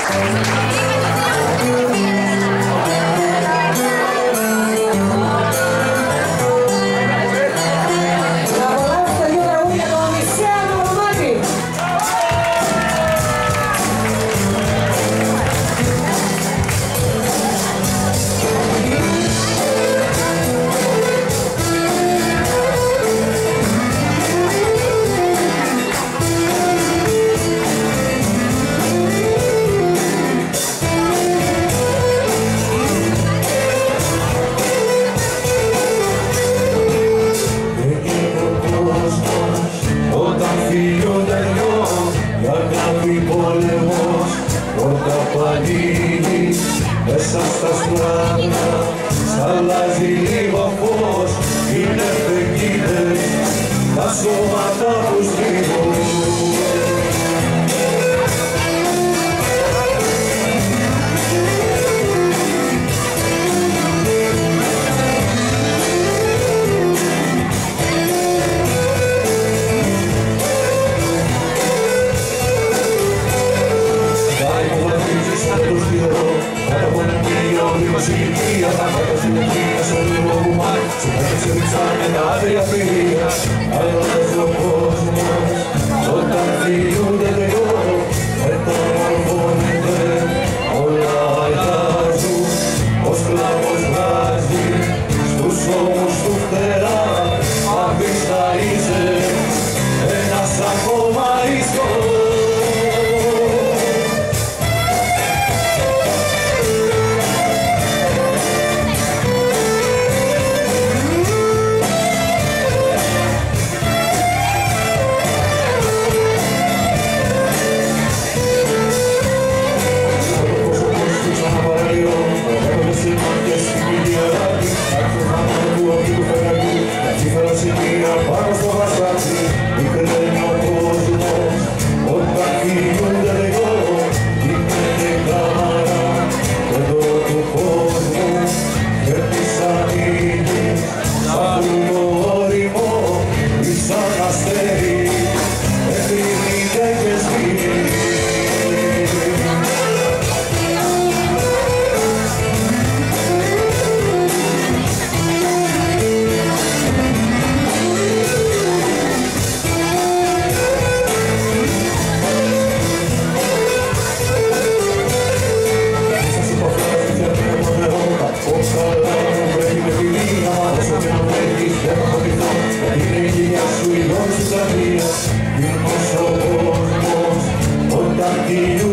Μέσα στα στράγνα, σ' αλλάζει λίγο φως. Είναι φεγγίδες τα σώματα που στρίβουν. Συλληπία, θα πάω στην ευθεία, στο λίγο κουμάρι. Σου πέταξε ρίξανε τα άδεια φιλία. Αλλάζει ο κόσμος, όταν φιλούνται εγώ. Μεταμορφώνεται, όλα αλλάζουν. Ο σκλάβος βγάζει στους ώμους του φτερά. Αφής θα είσαι ένας ακόμα ίσκος. Πάνω στο βασάκι, μικραίνει ο κόσμος. Όταν κινούνται εγώ, κινείται κάμαρα. Εδώ του κόσμου και της ανοίγεις. Σαν το όριμο, σαν αστέρι, εκρίνεται και σβήνει. Είναι η γυνιά σου η γνώση της αδείας. Είναι ο κόσμος όταν